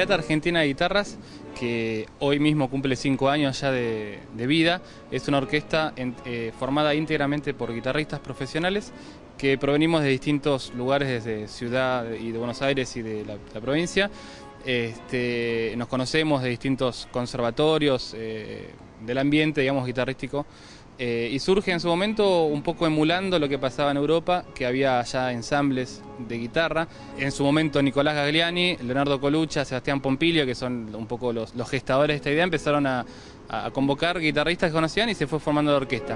Camerata Argentina de Guitarras, que hoy mismo cumple 5 años ya de vida, es una orquesta formada íntegramente por guitarristas profesionales que provenimos de distintos lugares, desde Ciudad y de Buenos Aires y de la provincia. Nos conocemos de distintos conservatorios del ambiente, digamos, guitarrístico, y surge en su momento un poco emulando lo que pasaba en Europa, que había ya ensambles de guitarra. En su momento Nicolás Gagliani, Leonardo Coluccia, Sebastián Pompilio, que son un poco los gestadores de esta idea, empezaron a convocar guitarristas que conocían y se fue formando la orquesta.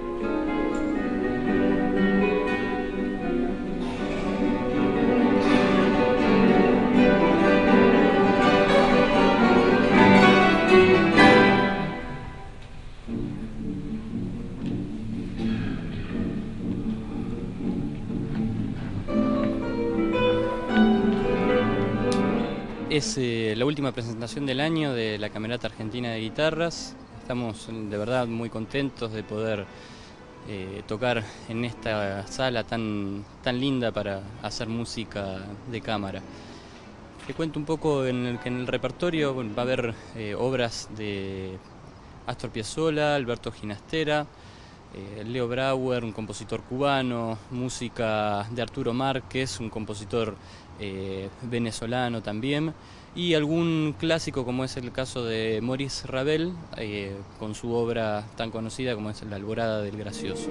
Es la última presentación del año de la Camerata Argentina de Guitarras. Estamos de verdad muy contentos de poder tocar en esta sala tan linda para hacer música de cámara. Te cuento un poco que en el repertorio va a haber obras de Astor Piazzolla, Alberto Ginastera, Leo Brouwer, un compositor cubano, música de Arturo Márquez, un compositor venezolano también, y algún clásico como es el caso de Maurice Ravel, con su obra tan conocida como es La Alborada del Gracioso.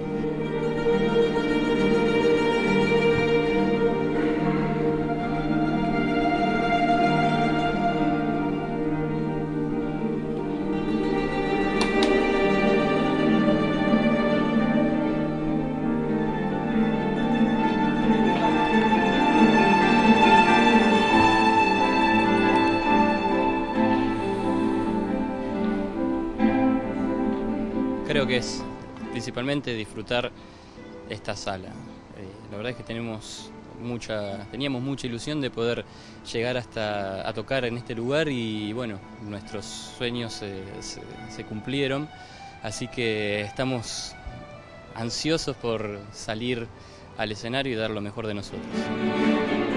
Creo que es principalmente disfrutar esta sala. La verdad es que teníamos mucha ilusión de poder llegar hasta a tocar en este lugar y bueno, nuestros sueños se cumplieron, así que estamos ansiosos por salir al escenario y dar lo mejor de nosotros.